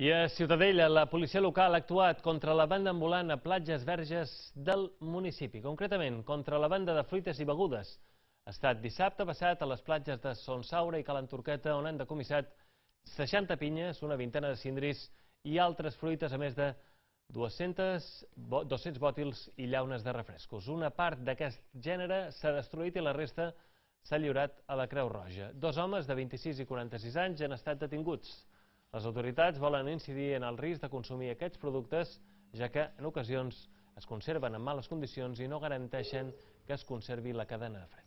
I a Ciutadella, la policia local ha actuat contra la banda ambulant a platges verges del municipi, concretament contra la banda de fruites i begudes. Ha estat dissabte passat a les platges de Son Saura i Calanturqueta, on han decomissat 60 pinyes, una vintena de cindris i altres fruites, a més de 200 bòtils i llaunes de refrescos. Una part d'aquest gènere s'ha destruït i la resta s'ha lliurat a la Creu Roja. Dos homes de 26 i 46 anys han estat detinguts. Les autoritats volen incidir en el risc de consumir aquests productes, ja que en ocasions es conserven en males condicions i no garanteixen que es conservi la cadena de fred.